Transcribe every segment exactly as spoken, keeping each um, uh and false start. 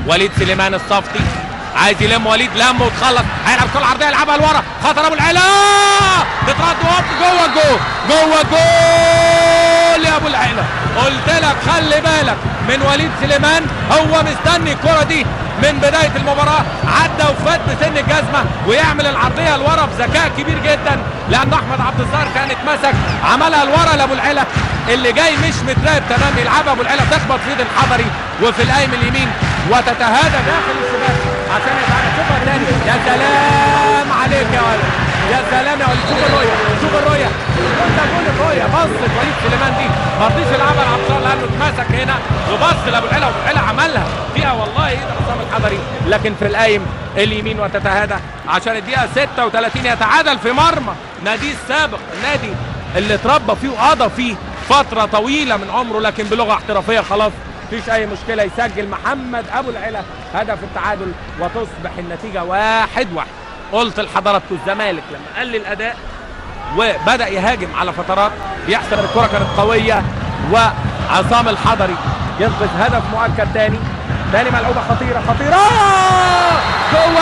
وليد سليمان الصفتي عايز يلم وليد، لم وتخلص، هيلعب كل عرضيه يلعبها لورا، خطر ابو العلا تترد وهوب جوه الجول، جوه الجول يا ابو العلا. قلت لك خلي بالك من وليد سليمان، هو مستني الكره دي من بدايه المباراه، عدى وفات بسن الجزمه ويعمل العرضيه لورا بذكاء كبير جدا، لان احمد عبد الظاهر كان اتمسك، عملها لورا لابو العلا اللي جاي مش متراقب تمام، يلعبها ابو العلا تخبط في ايد الحضري وفي القايم اليمين وتتهادى داخل الشباك عشان يبقى شوفها تاني. يا سلام عليك يا ولد، يا سلام يا ولد، شوف الرؤيه، شوف الرؤيه، انت جول الرؤيه، بصت وليد سليمان دي ما رضيش يلعبها لعبد الله لانه اتمسك هنا وبص لابو العلا، وابو العلا عملها فيها والله ايد عصام الحضري، لكن في القايم اليمين وتتهادى عشان الدقيقه ستة وثلاثين يتعادل في مرمى ناديه السابق، النادي اللي اتربى فيه وقضى فيه فتره طويله من عمره، لكن بلغه احترافيه خلاص مفيش اي مشكله. يسجل محمد ابو العلا هدف التعادل وتصبح النتيجه واحد واحد. قلت لحضراتكم الزمالك لما قل الاداء وبدا يهاجم على فترات يحسب الكره كانت قويه، وعصام الحضري ينقذ هدف مؤكد تاني، تاني ملعوبه خطيره خطيره جوه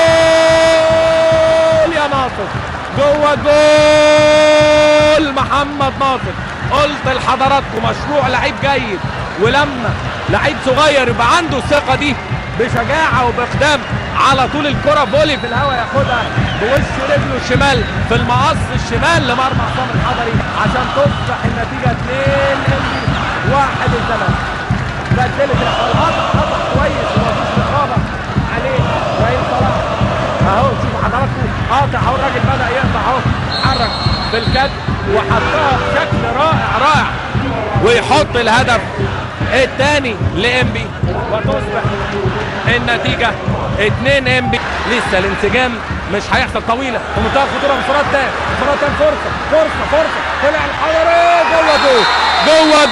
جول يا ناصر، جوه جول محمد ناصر. قلت لحضراتكم مشروع لعيب جيد، ولما لعيب صغير يبقى عنده الثقه دي بشجاعه وباقدام على طول الكره فولي في الهواء ياخدها بوش رجله الشمال في المقص الشمال لمرمى عصام الحضري عشان تصبح النتيجه اتنين انبي واحد الزمالك. بدلت الخطا، خطا كويس ومفيش رقابه عليه وائل صلاح اهو، شوفوا حضراتكم قاطع اهو، الراجل بدا يقطع اهو، اتحرك بالكد وحطها بشكل رائع رائع ويحط الهدف الثاني لانبي وتصبح النتيجه اتنين انبي. لسه الانسجام مش هيحصل طويله ومنتهى الخطوره، انفراد تاني، انفراد تاني، فرصه فرصه فرصه، طلع الحضري جوه جول، جوه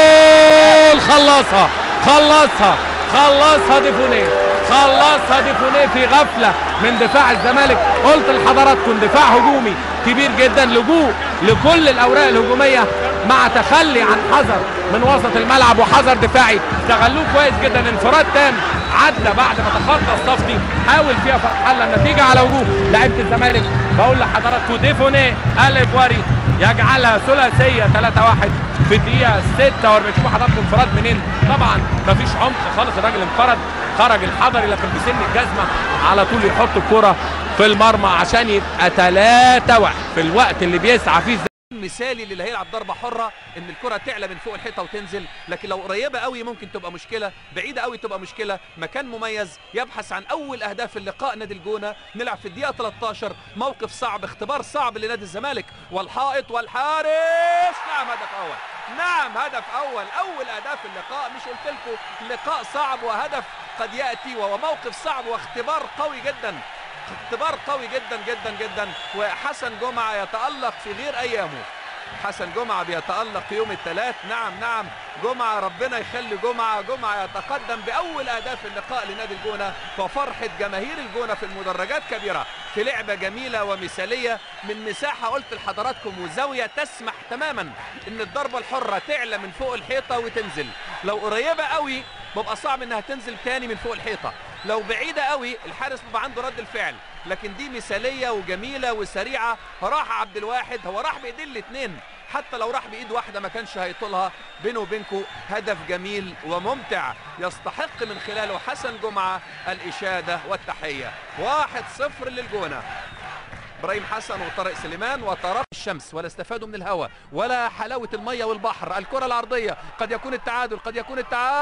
جول، خلصها خلصها خلصها ديفونيه، خلصها ديفونيه في غفله من دفاع الزمالك. قلت لحضراتكم دفاع هجومي كبير جدا، لجوء لكل الاوراق الهجوميه مع تخلي عن حذر من وسط الملعب وحذر دفاعي، استغلوه كويس جدا. انفراد تام عدى بعد ما تخطى الصفتي، حاول فيها فتح الله، النتيجه على وجوه لعيبه الزمالك. بقول لحضراتكم ديفونيه الافواري يجعلها ثلاثيه ثلاثة واحد في الدقيقه ستة وأربعين. شوفوا حضراتكم انفراد منين، طبعا مفيش عمق خالص، الراجل انفرد خرج الحضري لكن بسن الجزمه على طول يحط الكره في المرمى عشان يبقى ثلاثة واحد في الوقت اللي بيسعى فيه. مثالي اللي هيلعب ضربه حره ان الكره تعلى من فوق الحيطه وتنزل، لكن لو قريبه قوي ممكن تبقى مشكله، بعيده قوي تبقى مشكله. مكان مميز يبحث عن اول اهداف اللقاء نادي الجونه. نلعب في الدقيقه ثلاثة عشر، موقف صعب، اختبار صعب لنادي الزمالك، والحائط والحارس. نعم هدف اول، نعم هدف اول، اول اهداف اللقاء. مش قلت لكم لقاء صعب وهدف قد ياتي، وهو موقف صعب واختبار قوي جدا، اختبار قوي جدا جدا جدا. وحسن جمعة يتألق في غير أيامه، حسن جمعة بيتألق يوم الثلاث. نعم نعم جمعة، ربنا يخلي جمعة. جمعة يتقدم بأول أهداف اللقاء لنادي الجونة، ففرحة جماهير الجونة في المدرجات كبيرة، في لعبة جميلة ومثالية من مساحة قلت لحضراتكم وزاوية تسمح تماما إن الضربة الحرة تعلى من فوق الحيطة وتنزل. لو قريبة قوي بيبقى صعب إنها تنزل تاني من فوق الحيطة، لو بعيدة قوي الحارس بيبقى عنده رد الفعل، لكن دي مثالية وجميلة وسريعة. راح عبد الواحد، هو راح بإيدين الاثنين، حتى لو راح بإيد واحدة ما كانش هيطولها. بينه وبينكم هدف جميل وممتع يستحق من خلاله حسن جمعة الإشادة والتحية. واحد صفر للجونة. ابراهيم حسن وطارق سليمان وطرف الشمس، ولا استفادوا من الهواء ولا حلاوة المية والبحر. الكرة العرضية قد يكون التعادل، قد يكون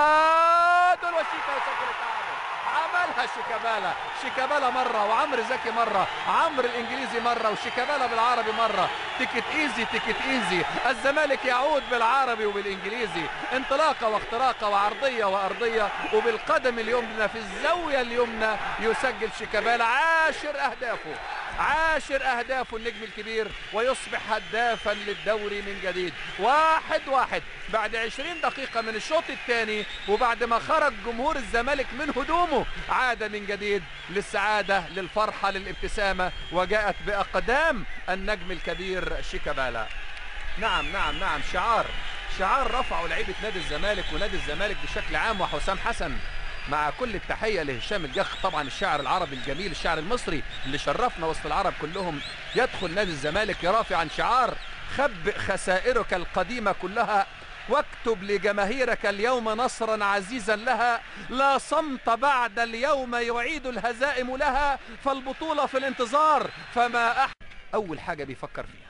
التعادل، وشيكا يسجل التعادل. عملها شيكابالا، شيكابالا مرة وعمرو زكي مرة، عمرو الانجليزي مرة وشيكابالا بالعربي مرة. تيكت ايزي تيكت ايزي، الزمالك يعود بالعربي وبالانجليزي، انطلاقة واختراقة وعرضية وارضية، وبالقدم اليمنى في الزاوية اليمنى يسجل شيكابالا عاشر اهدافه، عاشر اهدافه النجم الكبير، ويصبح هدافا للدوري من جديد. واحد واحد بعد عشرين دقيقة من الشوط الثاني، وبعد ما خرج جمهور الزمالك من هدومه عاد من جديد للسعادة، للفرحة، للابتسامة، وجاءت بأقدام النجم الكبير شيكابالا. نعم نعم نعم شعار، شعار رفعوا لعيبة نادي الزمالك ونادي الزمالك بشكل عام وحسام حسن. مع كل التحيه لهشام الجخ طبعا الشاعر العربي الجميل الشاعر المصري اللي شرفنا وسط العرب كلهم. يدخل نادي الزمالك رافعا شعار خبئ خسائرك القديمه كلها واكتب لجماهيرك اليوم نصرا عزيزا لها، لا صمت بعد اليوم يعيد الهزائم لها، فالبطوله في الانتظار فما أح... اول حاجه بيفكر فيها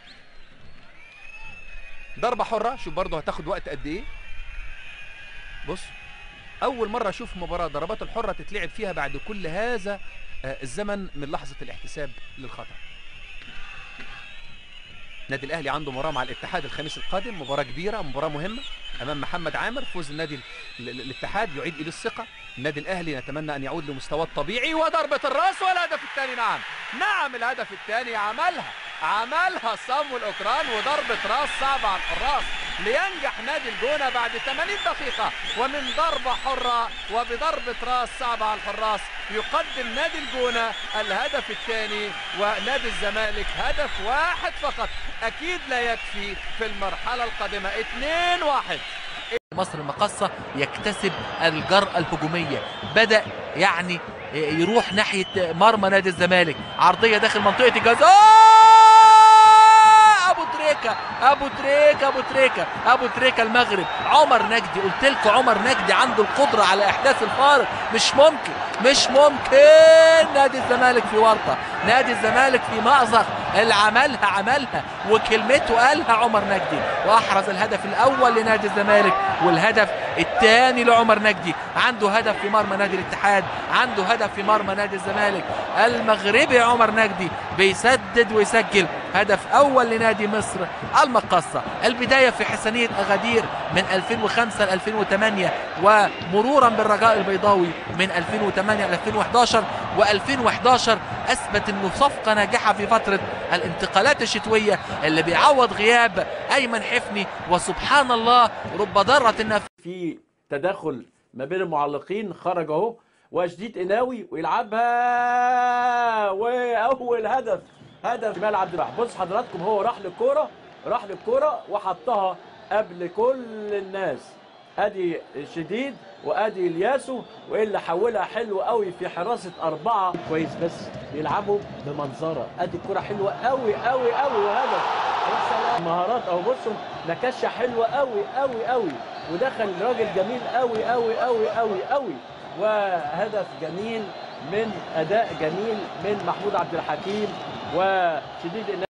ضربه حره. شوف برضه هتاخد وقت قد ايه. بص اول مره اشوف مباراه ضربات الحره تتلعب فيها بعد كل هذا الزمن من لحظه الاحتساب للخطا. النادي الاهلي عنده مباراه مع الاتحاد الخميس القادم، مباراه كبيره مباراه مهمه امام محمد عامر. فوز النادي الاتحاد يعيد اليه الثقه. النادي الاهلي نتمنى ان يعود لمستواه الطبيعي. وضربه الراس والهدف الثاني. نعم نعم الهدف الثاني عملها عملها صامويل اوكران، وضربه راس صعبه على الحراس لينجح نادي الجونه بعد ثمانين دقيقه ومن ضربه حره وبضربه راس صعبه على الحراس يقدم نادي الجونه الهدف الثاني، ونادي الزمالك هدف واحد فقط اكيد لا يكفي في المرحله القادمه. اثنين واحد. مصر المقاصة يكتسب الجرأة الهجومية، بدأ يعني يروح ناحية مرمى نادي الزمالك، عرضية داخل منطقة الجزاء. ابو تريكة ابو تريكة ابو تريكة ابو تريكة المغرب. عمر نجدي قلت لكم عمر نجدي عنده القدرة على احداث الفارق. مش ممكن مش ممكن نادي الزمالك في ورطة، نادي الزمالك في مأزق. اللي عملها عملها وكلمته قالها عمر نجدي، واحرز الهدف الاول لنادي الزمالك والهدف الثاني لعمر نجدي. عنده هدف في مرمى نادي الاتحاد، عنده هدف في مرمى نادي الزمالك. المغربي عمر نجدي بيسدد ويسجل هدف اول لنادي مصر المقاصة. البداية في حسنية اغادير من ألفين وخمسة ل ألفين وثمانية، ومرورا بالرجاء البيضاوي من ألفين وثمانية ل ألفين وأحد عشر، وألفين وأحد عشر اثبت انه صفقة ناجحة في فترة الانتقالات الشتوية اللي بيعوض غياب ايمن حفني. وسبحان الله رب ضارة النفس. في تدخل ما بين المعلقين، خرج اهو وشديد قناوي ويلعبها، واول هدف هدف جمال عبد الواحد. بص حضراتكم هو راح للكوره راح للكوره وحطها قبل كل الناس. ادي شديد وادي الياسو، والا حولها حلو قوي في حراسه اربعه كويس، بس بيلعبوا بمنظره. ادي الكوره حلوه قوي قوي قوي وهدف. مهارات اهو بصوا، نكشه حلوه قوي قوي قوي، ودخل راجل جميل قوي قوي قوي قوي قوي، وهدف جميل من اداء جميل من محمود عبد الحكيم وشديد.